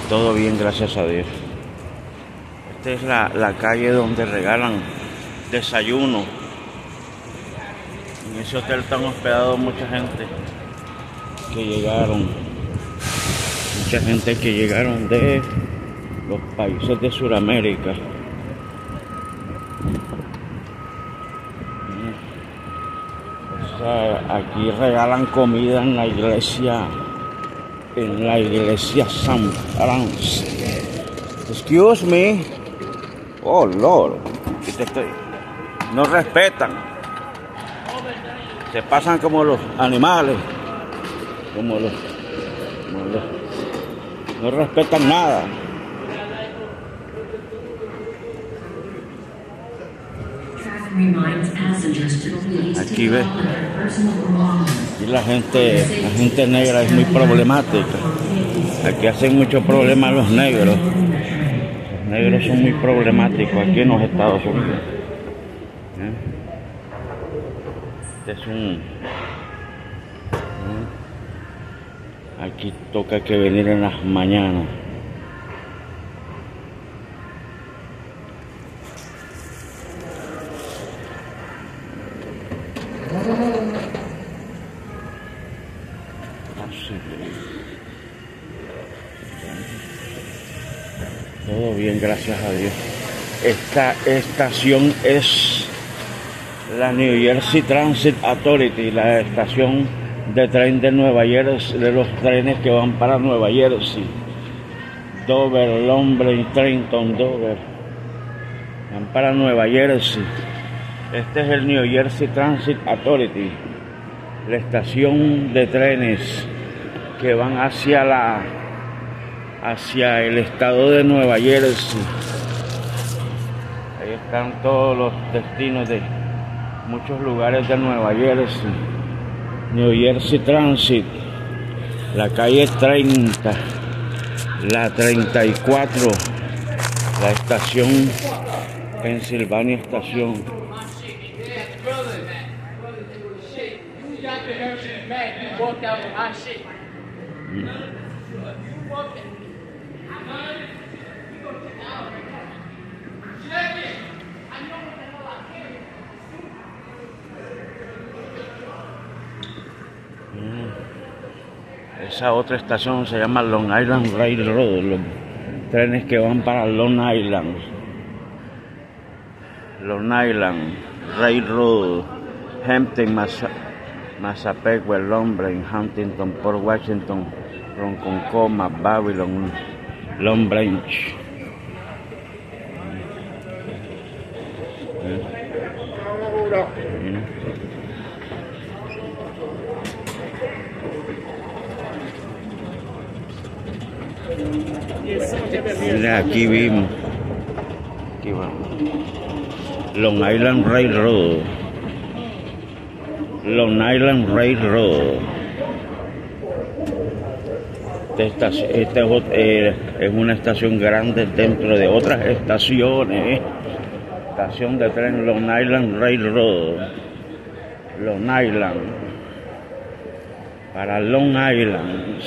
Todo bien, gracias a Dios. Esta es la calle donde regalan desayuno. En ese hotel están hospedados mucha gente que llegaron. Mucha gente que llegaron de los países de Sudamérica. O sea, aquí regalan comida en la iglesia San Francisco. Excuse me. Oh Lord. No respetan. Se pasan como los animales. No respetan nada. Aquí ve. Y la gente negra es muy problemática. Aquí hacen muchos problemas los negros. Los negros son muy problemáticos aquí en los Estados Unidos. Aquí toca que venir en las mañanas. Todo bien, gracias a Dios. Esta estación es la New Jersey Transit Authority, la estación de tren de Nueva Jersey, de los trenes que van para Nueva Jersey, Dover, Long Branch, Trenton, Dover, van para Nueva Jersey. Este es el New Jersey Transit Authority, la estación de trenes que van hacia el estado de Nueva Jersey. Ahí están todos los destinos de muchos lugares de Nueva Jersey. New Jersey Transit, la calle 30, la 34, la estación Pensilvania Estación. Esa otra estación se llama Long Island Railroad, los trenes que van para Long Island. Long Island Railroad, Hampton, Massapequa, Long Branch, Huntington, Port Washington, Ronkonkoma, Babylon, Long Branch. Mira, aquí vimos. Aquí vamos. Long Island Railroad. Long Island Railroad. Esta es una estación grande dentro de otras estaciones. Estación de tren Long Island Railroad. Long Island. Para Long Island.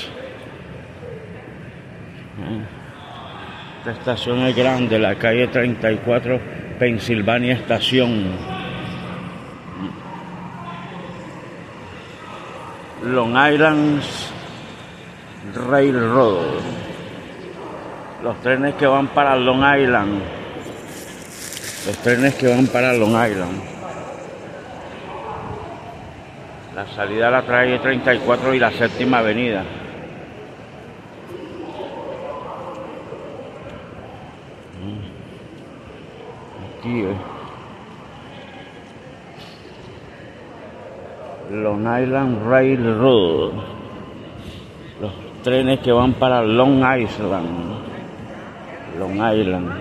Esta estación es grande, la calle 34, Pensilvania Estación. Long Island Railroad. Los trenes que van para Long Island. Los trenes que van para Long Island. La salida a la calle 34 y la séptima avenida. Aquí Long Island Railroad, los trenes que van para Long Island. Long Island.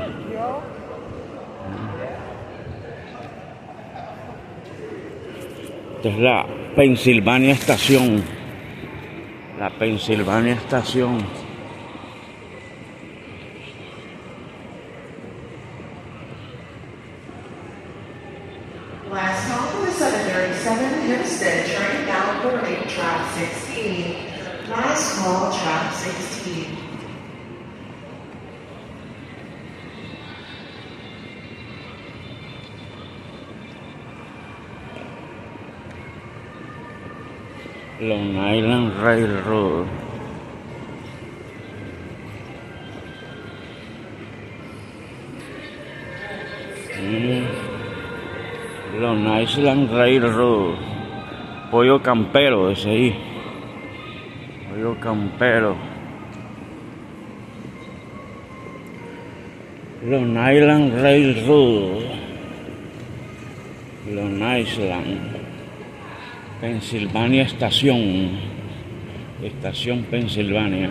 Esta es la Pensilvania Estación. La Pensilvania Estación. Last call was 737 Hempstead, train bound for track 16. Last call, track 16. Long Island Railroad. Long Island Railroad. Pollo campero, ese ahí. Pollo campero. Long Island Railroad. Long Island. Pensilvania Estación. Estación Pensilvania.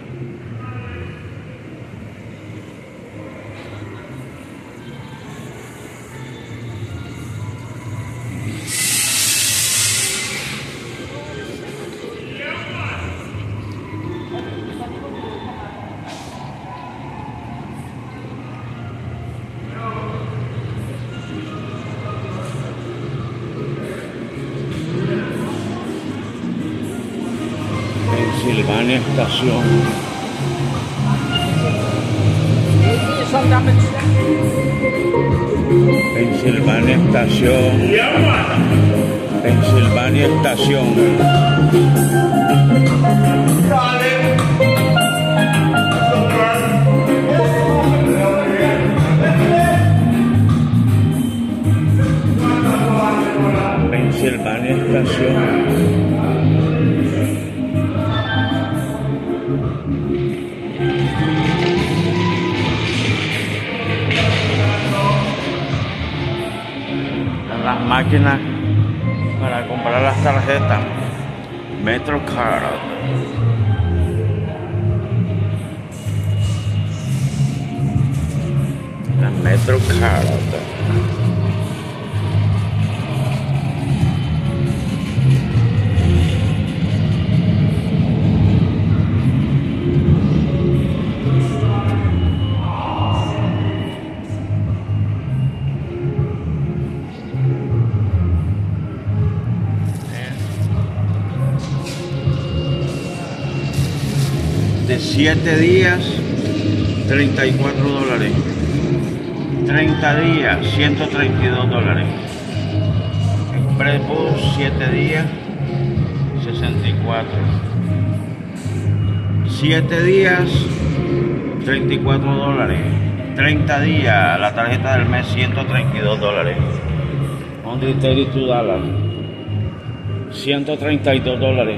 Pensilvania Estación. Pensilvania Estación. Pensilvania Estación. Pensilvania Estación. Las máquinas para comprar las tarjetas MetroCard. La MetroCard. De 7 días, $34. 30 días, $132. Express Bus, 7 días, 64. 7 días, $34. 30 días, la tarjeta del mes, $132. $132. $132.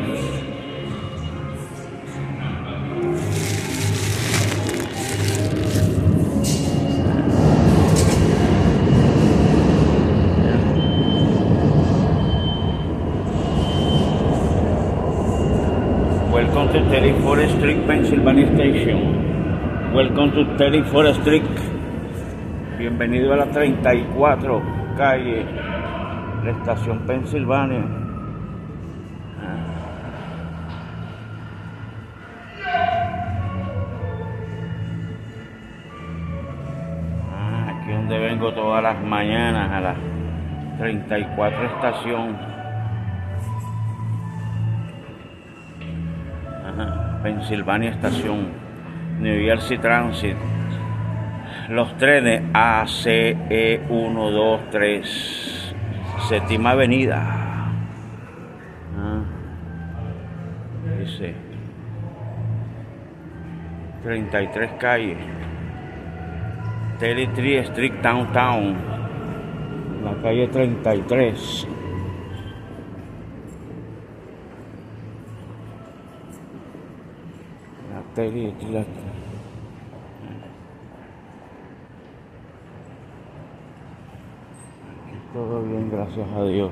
Welcome to 34th Street, Pennsylvania Station. Welcome to 34th Street. Bienvenido a la 34 calle, la estación Pensilvania. Aquí donde vengo todas las mañanas a la 34 estación. Pensilvania Estación, New Jersey Transit. Los trenes A, C, E, 1, 2, 3, Séptima Avenida. Dice 33 calles. 33 Street Downtown. La calle 33. Todo bien, gracias a Dios.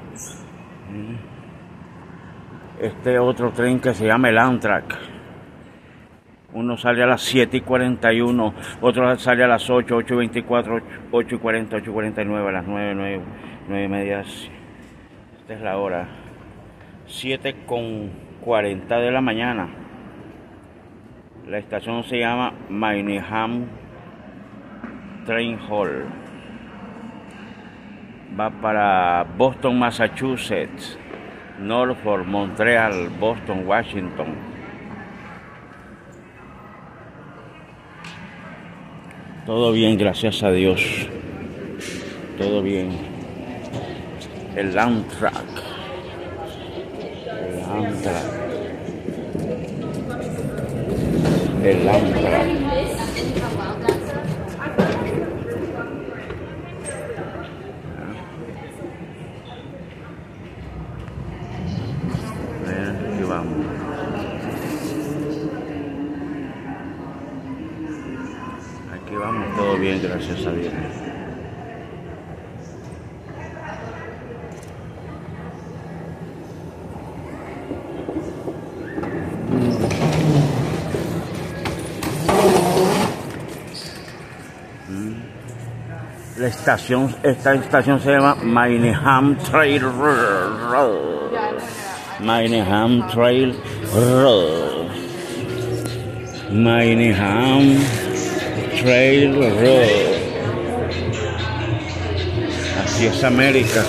Este otro tren que se llama el Amtrak. Uno sale a las 7:41, otro sale a las 8, 8:24, 8:40, 8:49, a las 9, 9:30. Esta es la hora. 7:40 de la mañana. La estación se llama Manningham Train Hall. Va para Boston, Massachusetts, Norfolk, Montreal, Boston, Washington. Todo bien, gracias a Dios. Todo bien. El Amtrak. El Amtrak. El Amtrak. Aquí vamos. Aquí vamos, todo bien, gracias a Dios. Esta estación se llama Minehan Trail Road. Minehan Trail Road. Minehan Trail Road. Así es América.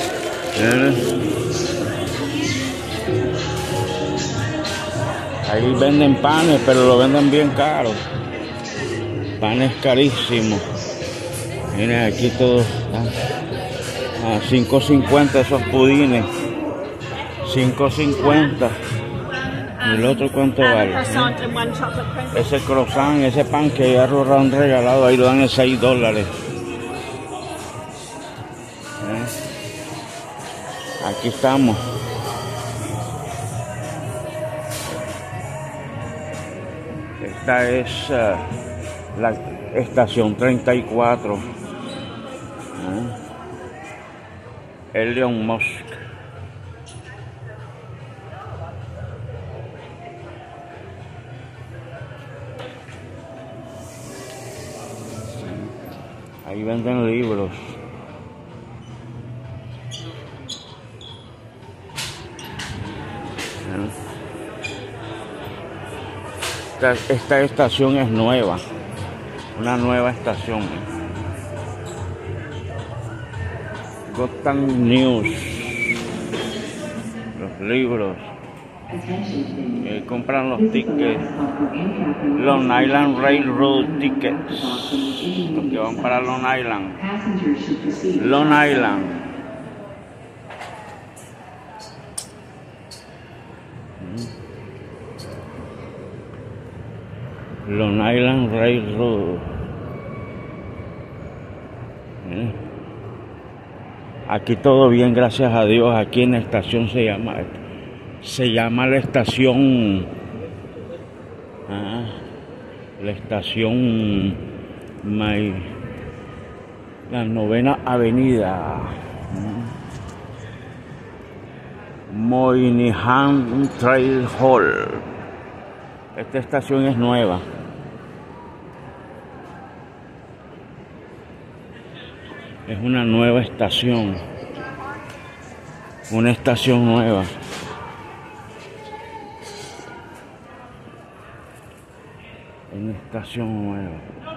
Ahí venden panes, pero lo venden bien caro. Panes carísimos. Miren, aquí todo a 5.50 esos pudines. 5.50. ¿Y el otro cuánto vale? Ese croissant, ese pan que ya lo han regalado, ahí lo dan en $6. Aquí estamos. Esta es la estación 34. Elon Musk. Ahí venden libros. Esta estación es nueva, una nueva estación. Gotham News, los libros, compran los tickets, Long Island Railroad tickets, los que van para Long Island. Long Island. Long Island Railroad. Aquí todo bien, gracias a Dios. Aquí en la estación se llama la estación, la estación la 9ª Avenida, Moynihan Trail Hall. Esta estación es nueva. Es una nueva estación. Una estación nueva. Una estación nueva.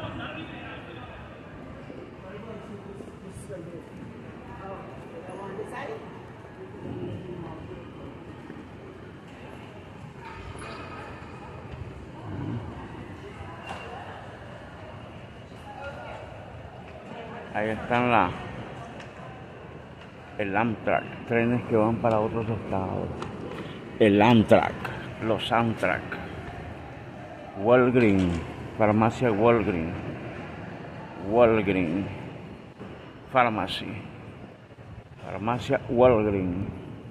Ahí están el Amtrak, trenes que van para otros estados. El Amtrak, los Amtrak. Walgreens, farmacia Walgreens. Walgreens, Pharmacy. Farmacia Walgreens.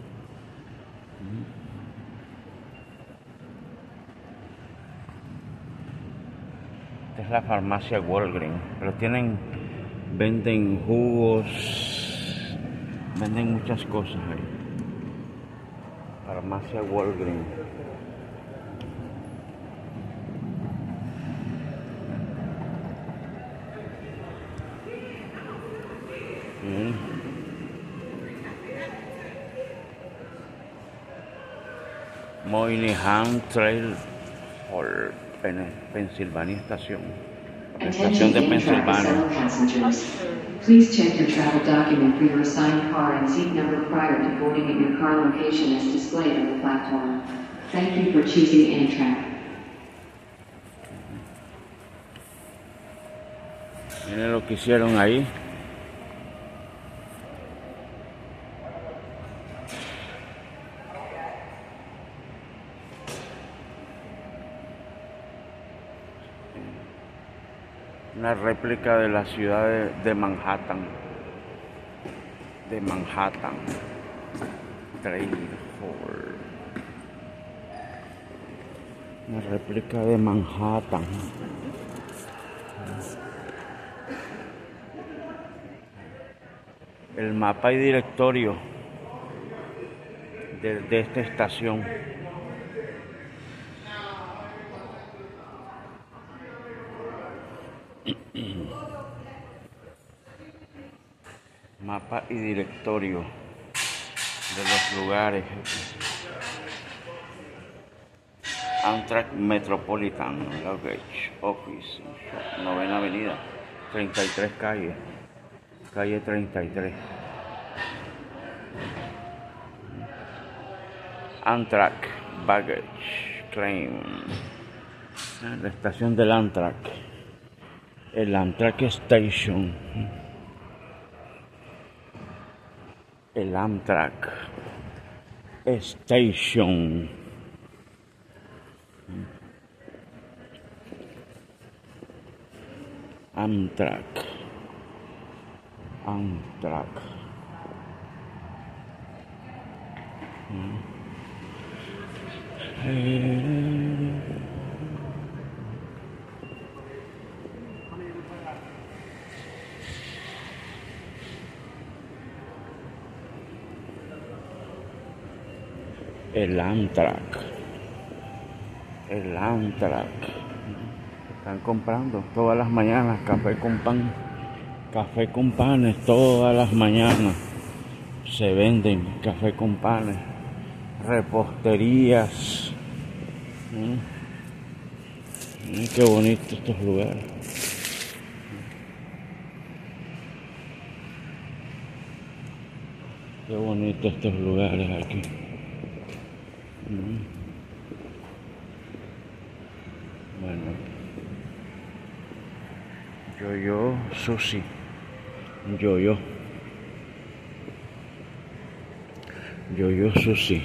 Esta es la farmacia Walgreens, pero venden jugos, venden muchas cosas ahí. Farmacia Walgreens. Moynihan Trail Hall, Pensilvania estación. La estación de Pensilvania. Please check your travel document for your assigned car and seat number prior to boarding at your car location as displayed on the platform. Thank you for choosing Amtrak. Miren lo que hicieron ahí. Una réplica de la ciudad de Manhattan. De Manhattan. Trail Hall. Una réplica de Manhattan. El mapa y directorio de esta estación. Mapa y directorio de los lugares. Amtrak Metropolitan Luggage Office, 9ª Avenida, 33 calle 33. Amtrak Baggage Claim, la estación del Amtrak, el Amtrak Station, el Amtrak Station. Amtrak. El Amtrak. Están comprando todas las mañanas café con pan. Café con panes todas las mañanas. Se venden café con panes. Reposterías. Qué bonito estos lugares. Qué bonito estos lugares aquí. Bueno, Yo-Yo Sushi. Yo-Yo Sushi.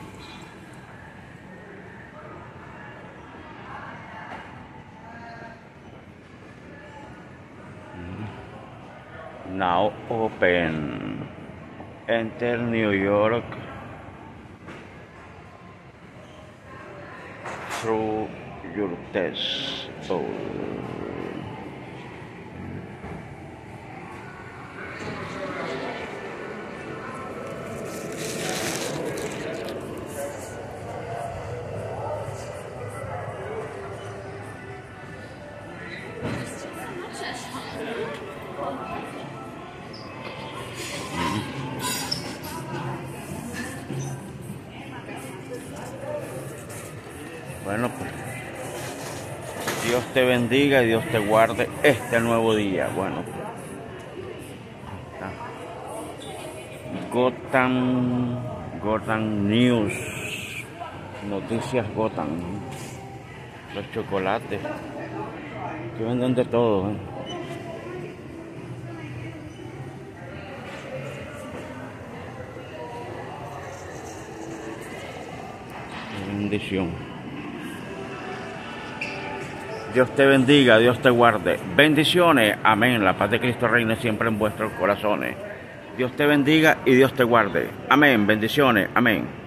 Now open. Enter New York through your test. Bueno, pues Dios te bendiga y Dios te guarde este nuevo día. Bueno, Gotham News, noticias Gotham, los chocolates, que venden de todo, Bendición. Dios te bendiga, Dios te guarde. Bendiciones, amén. La paz de Cristo reine siempre en vuestros corazones. Dios te bendiga y Dios te guarde. Amén. Bendiciones, amén.